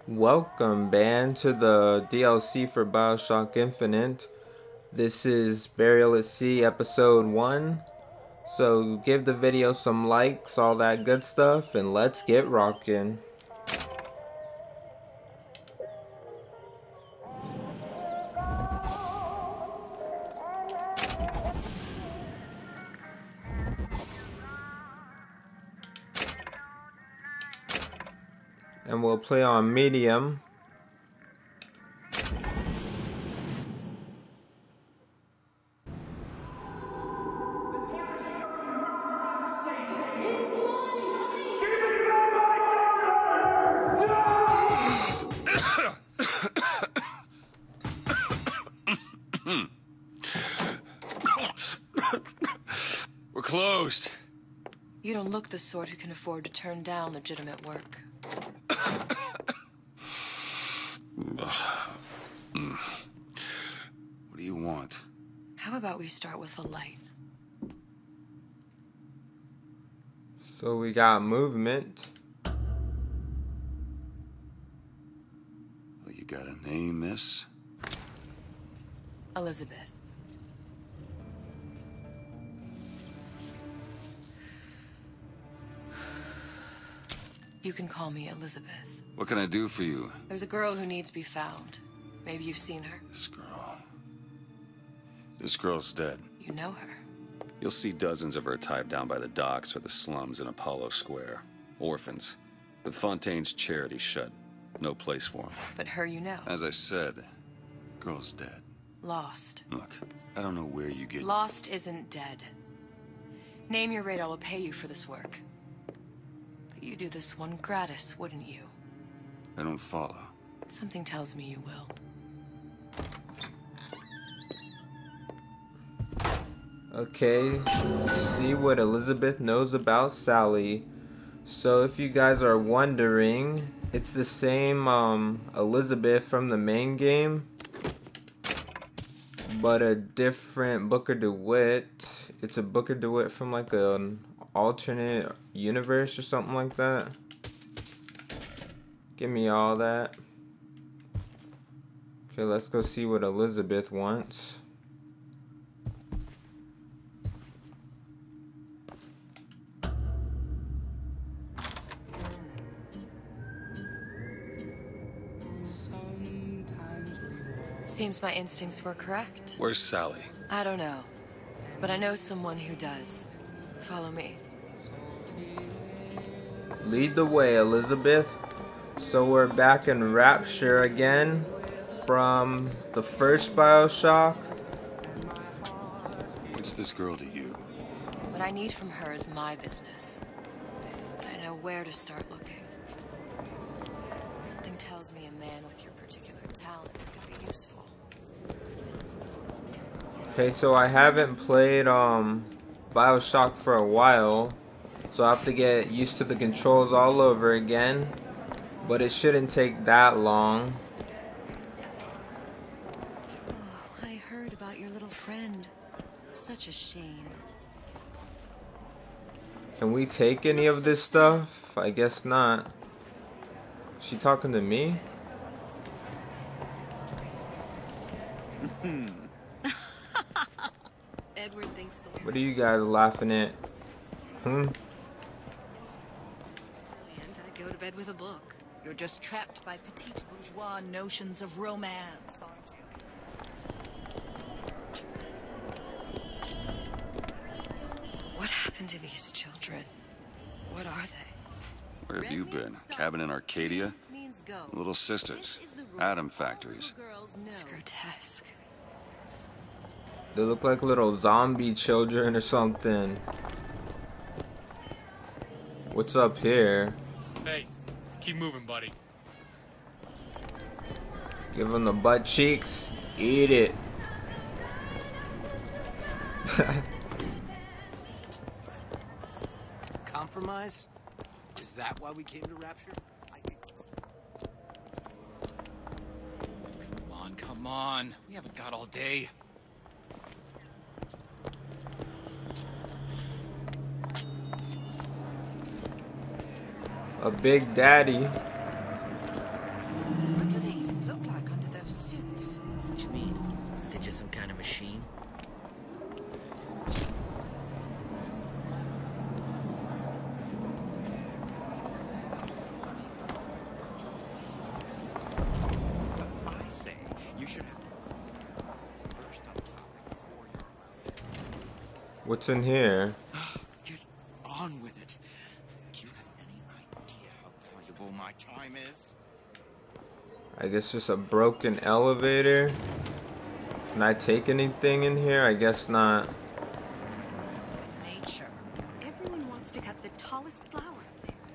Welcome, band, to the DLC for BioShock Infinite. This is Burial at Sea episode 1. So give the video some likes, all that good stuff, and let's get rocking. And we'll play on medium. We're closed. You don't look the sort who can afford to turn down legitimate work. What do you want? How about we start with a light? So we got movement. Well, you got a name, miss? Elizabeth. You can call me Elizabeth. What can I do for you? There's a girl who needs to be found. Maybe you've seen her. This girl's dead. You know her. You'll see dozens of her tied down by the docks or the slums in Apollo Square. Orphans. With Fontaine's charity shut. No place for them. But her you know. As I said, girl's dead. Lost. Look, I don't know where you get... Lost isn't dead. Name your rate, I will pay you for this work. But you do this one gratis, wouldn't you? I don't follow. Something tells me you will. Okay, see what Elizabeth knows about Sally. So if you guys are wondering, it's the same Elizabeth from the main game, but a different Booker DeWitt. It's a Booker DeWitt from like an alternate universe or something like that. Give me all that. Okay, let's go see what Elizabeth wants. Seems my instincts were correct. Where's Sally? I don't know, but I know someone who does. Follow me. Lead the way, Elizabeth. So we're back in Rapture again from the first BioShock. What's this girl to you? What I need from her is my business. But I know where to start looking. Something tells me a man with your particular talents could be useful. Okay, so I haven't played BioShock for a while, so I have to get used to the controls all over again, but it shouldn't take that long. Oh, I heard about your little friend. Such a shame. Can we take any of this stuff? I guess not. She talking to me? Edward thinks the What are you guys laughing at? And I go to bed with a book. You're just trapped by petite bourgeois notions of romance, aren't you? What happened to these children? What are they? Where have you been? Cabin in Arcadia? Little sisters. Atom factories. It's grotesque. They look like little zombie children or something. What's up here? Hey, keep moving, buddy. Give them the butt cheeks. Eat it. Compromise? Is that why we came to Rapture? Come on. We haven't got all day. A big daddy. is some kind of machine? But I say you should have to first on topic before you're allowed in. What's in here? Get on with it. Do you have any idea how valuable my time is? I guess just a broken elevator. Can I take anything in here? I guess not. Nature. Everyone wants to cut the tallest flower up there.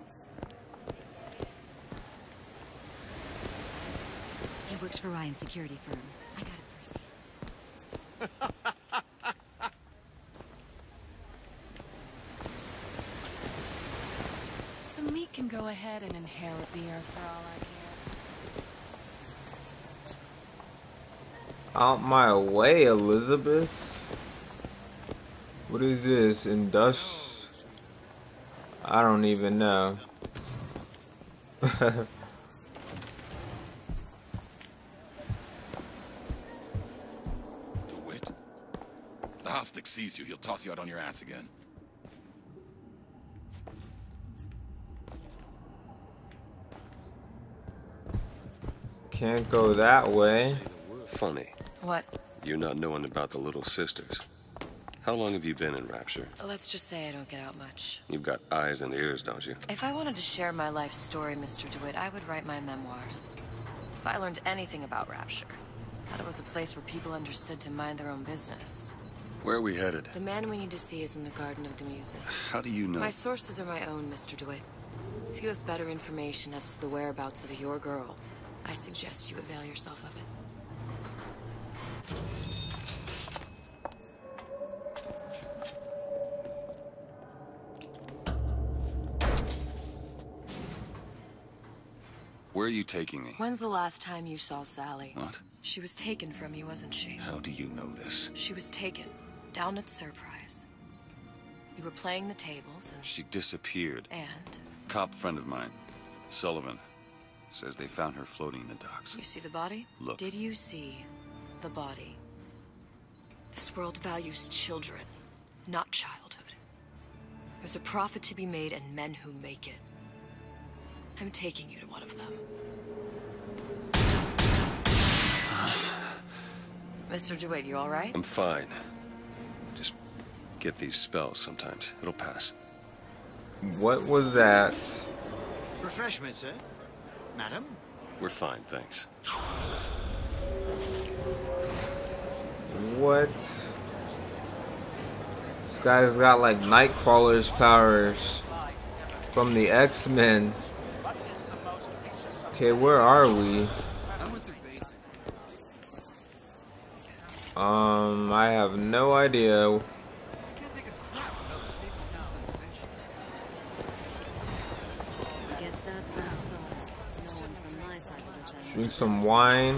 He works for Ryan's security firm. I got it firsthand. The meat can go ahead and inherit the earth for all I care. Out my way, Elizabeth. What is this? I don't even know. DeWitt? The Hostic sees you, he'll toss you out on your ass again. Can't go that way. Funny. What? You're not knowing about the Little Sisters. How long have you been in Rapture? Let's just say I don't get out much. You've got eyes and ears, don't you? If I wanted to share my life story, Mr. DeWitt, I would write my memoirs. If I learned anything about Rapture, that it was a place where people understood to mind their own business. Where are we headed? The man we need to see is in the Garden of the Muses. How do you know? My sources are my own, Mr. DeWitt. If you have better information as to the whereabouts of your girl, I suggest you avail yourself of it. Where are you taking me? When's the last time you saw Sally? What? She was taken from you, wasn't she? How do you know this? She was taken, down at Surprise. You were playing the tables and... She disappeared. And? Cop friend of mine, Sullivan, says they found her floating in the docks. You see the body? Look. Did you see the body? This world values children, not childhood. There's a profit to be made and men who make it. I'm taking you to one of them. Mr. DeWitt, you all right? I'm fine. Just get these spells sometimes. It'll pass. What was that? Refreshments, sir? Madam? We're fine, thanks. What? This guy's got like Nightcrawler's powers from the X-Men. Okay, where are we? I have no idea. Drink some wine.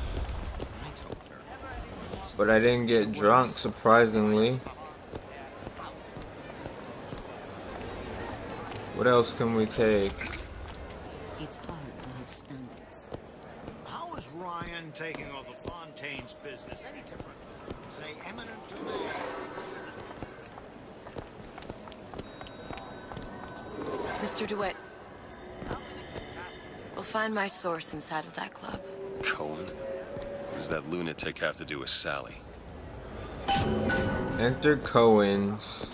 But I didn't get drunk, surprisingly. What else can we take? It's hard to have standards. How is Ryan taking over Fontaine's business any different? Say, eminent domain. Mr. DeWitt, we'll find my source inside of that club. Cohen? What does that lunatic have to do with Sally? Enter Cohen's.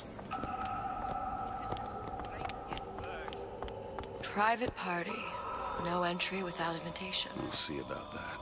Private party. No entry without invitation. We'll see about that.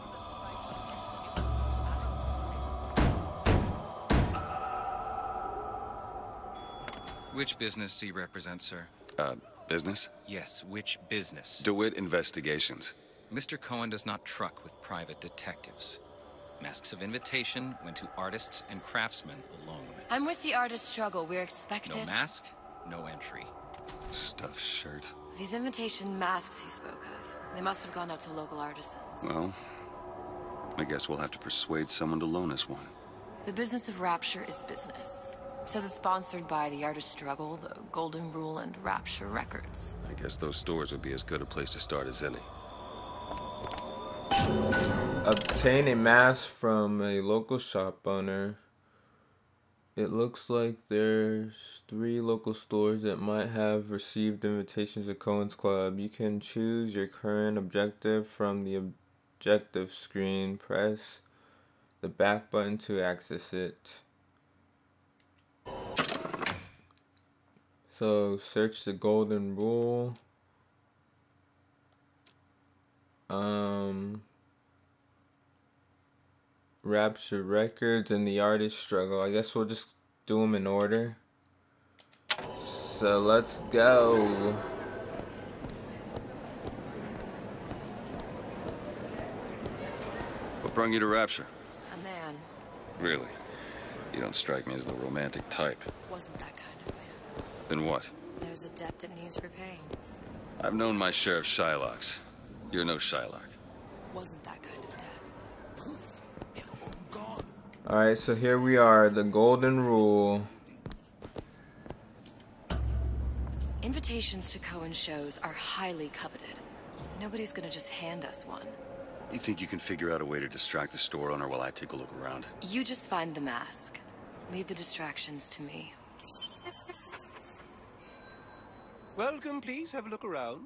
Which business do you represent, sir? Business? Yes, which business? DeWitt Investigations. Mr. Cohen does not truck with private detectives. Masks of invitation went to artists and craftsmen alone. I'm with the artist struggle. We're expected. No mask, no entry. Stuffed shirt. These invitation masks he spoke of, they must have gone out to local artisans. Well, I guess we'll have to persuade someone to loan us one. The business of Rapture is business. Says it's sponsored by the Artist Struggle, the Golden Rule, and Rapture Records. I guess those stores would be as good a place to start as any. Obtain a mask from a local shop owner. It looks like there's 3 local stores that might have received invitations to Cohen's Club. You can choose your current objective from the objective screen. Press the back button to access it. So search the golden rule. Rapture records and the artist struggle. I guess we'll just do them in order. So let's go. What brought you to Rapture? A man. Really? You don't strike me as the romantic type. Wasn't that kind of man. Then what? There's a debt that needs repaying. I've known my share of Shylocks. You're no Shylock. Wasn't that kind of debt. Poof. They're all gone. Alright, so here we are, the golden rule. Invitations to Cohen shows are highly coveted. Nobody's gonna just hand us one. You think you can figure out a way to distract the store owner while I take a look around? You just find the mask. Leave the distractions to me. Welcome, please. Have a look around.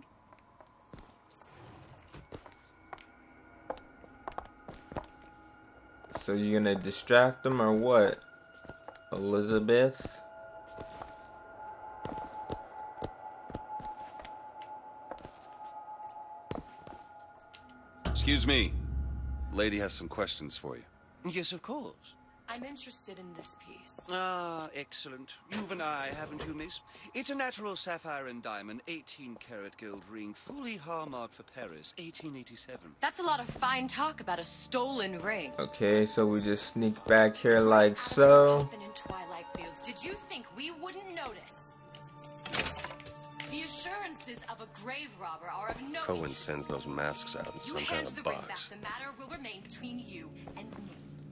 So you gonna distract them or what, Elizabeth? Excuse me. Lady has some questions for you. Yes, of course. I'm interested in this piece. Ah, excellent. You've an eye, haven't you, miss? It's a natural sapphire and diamond, 18-karat gold ring, fully hallmarked for Paris, 1887. That's a lot of fine talk about a stolen ring. Okay, so we just sneak back here like so. In Twilight Fields, did you think we wouldn't notice? The assurances of a grave robber are of no Cohen interest. sends those masks out in some You kind hand of the ring back, box. the matter will remain between you and me.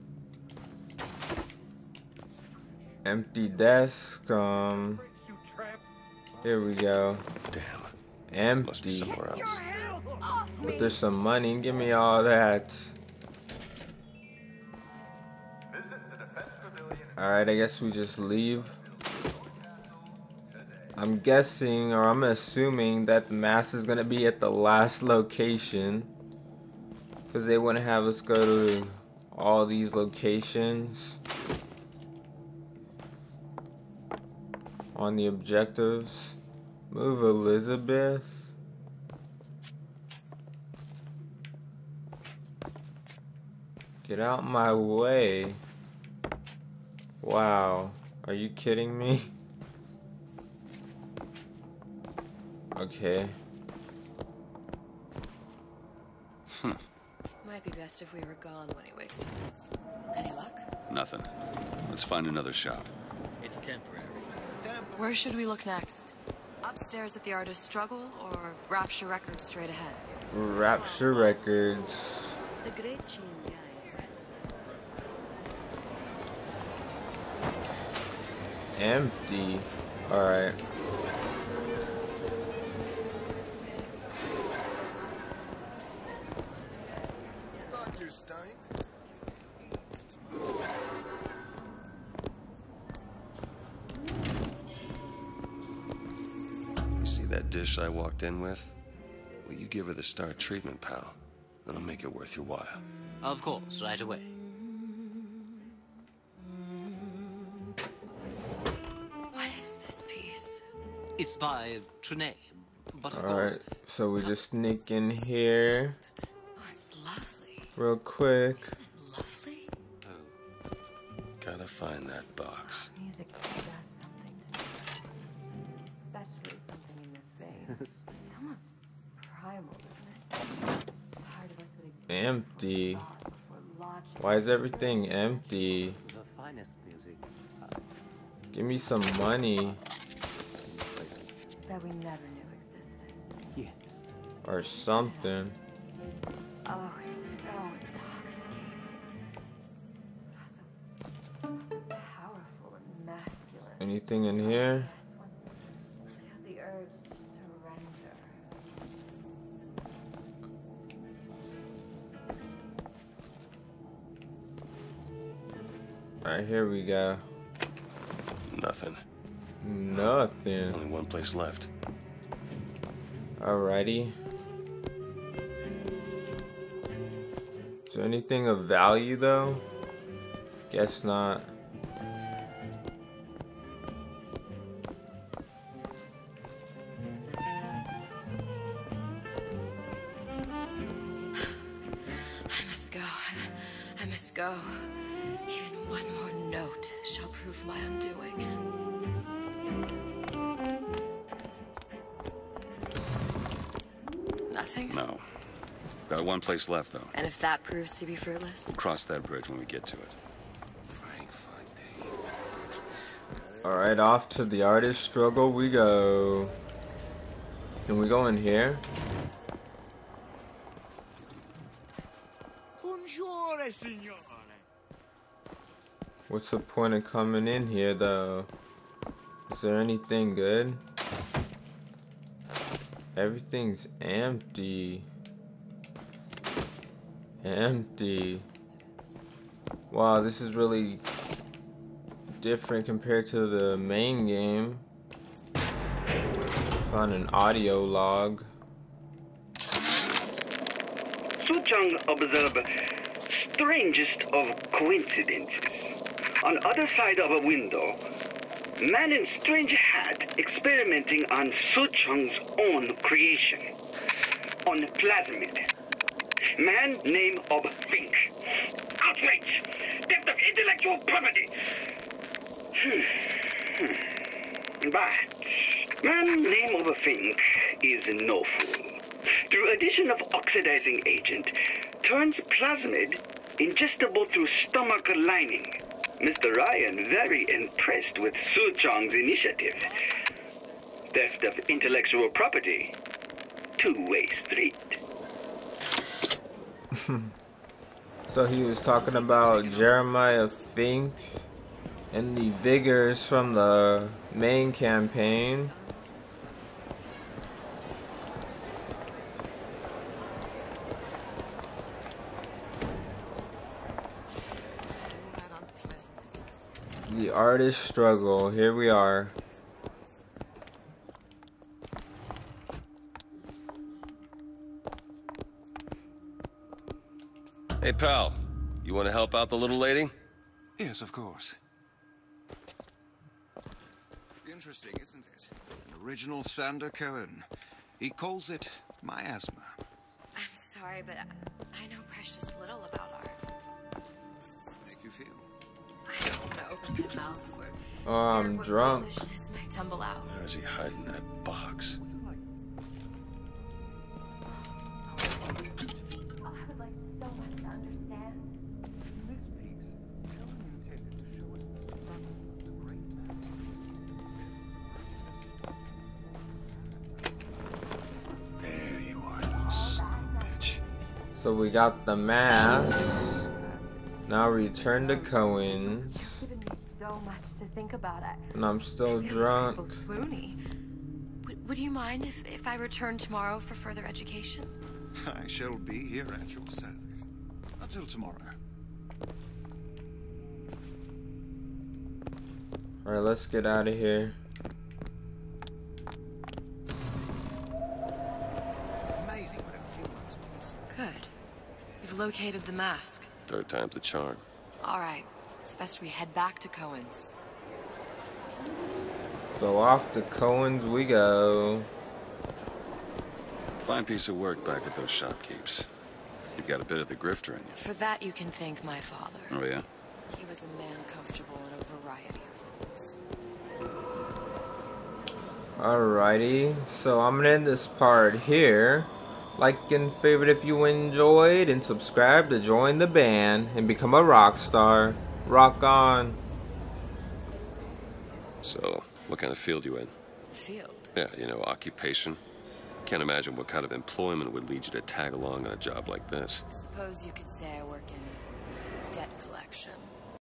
Empty desk. Here we go. Damn. Must be Empty. somewhere else. But there's some money. Give me all that. Alright, I guess we just leave. I'm guessing, or I'm assuming, that the mask is gonna be at the last location, because they wouldn't have us go to all these locations on the objectives. Move, Elizabeth. Get out my way. Wow, are you kidding me? Okay. Might be best if we were gone when he wakes up. Any luck? Nothing. Let's find another shop. It's temporary. Where should we look next? Upstairs at the artist's struggle, or Rapture Records straight ahead? Rapture Records. The great chain guides. Empty. Alright. Dr. Stein? You see that dish I walked in with? Will you give her the star treatment, pal? That'll make it worth your while. Of course, right away. What is this piece? It's by Trine, but of Alright, course... so we just sneak in here Oh, it's lovely. real quick. Isn't it lovely? Oh. Gotta find that box. Music does something to me. Especially something in this vein. It's almost primal, isn't it? Part of us would Empty. exist before logic. Why is everything empty? The finest music. Give me some money. That we never knew existed. Yes. Or something. Oh, it's so intoxicating. So powerful and masculine. Anything in here? Feels the urge to surrender. Alright, here we go. Nothing. Nothing. Only one place left. Alrighty. Is there anything of value though? Guess not. I must go. Even one more note shall prove my undoing. Nothing? No. Got one place left, though. And if that proves to be fruitless? We'll cross that bridge when we get to it. Alright, off to the artist struggle we go. Can we go in here? Buongiorno, signore. What's the point of coming in here though? Is there anything good? Everything's empty. Empty. Wow, this is really different compared to the main game. Found an audio log. Suchang observed strangest of coincidences. On other side of a window, man in strange hat experimenting on Suchang's own creation. On Plasmid. Man name of Fink. Outrage! Theft of intellectual property! But man name of Fink is no fool. Through addition of oxidizing agent, turns plasmid ingestible through stomach lining. Mr. Ryan very impressed with Su Chong's initiative. Theft of intellectual property. Two-way street. So he was talking about Jeremiah Fink and the vigors from the main campaign. The artist struggle. Here we are. Hey, pal. You want to help out the little lady? Yes, of course. Interesting, isn't it? An original Sander Cohen. He calls it miasma. I'm sorry, but I know precious little about art. Make you feel? I don't want to open my mouth for Oh, I'm drunk. foolishness might tumble out. Where is he hiding that box? I would like so much to understand. In this piece, Helen intended to show us the struggle of the great man. There you are, little son of a bitch. So we got the mask. Now return to Cohen's. You've given me so much to think about. And I'm still drunk. Swoony. Would you mind if I return tomorrow for further education? I shall be here at your service. Until tomorrow. Alright, let's get out of here. Amazing what a few months place. Good. You've located the mask. Third time's the charm. All right. It's best we head back to Cohen's. So off to Cohen's we go. Fine piece of work back at those shopkeepers. You've got a bit of the grifter in you. For that, you can thank my father. Oh, yeah? He was a man comfortable in a variety of roles. Alrighty, so I'm gonna end this part here. Like and favorite if you enjoyed, and subscribe to join the band and become a rock star. Rock on. So, what kind of field you in? Field? Yeah, you know, occupation. Can't imagine what kind of employment would lead you to tag along on a job like this. I suppose you could say I work in debt collection.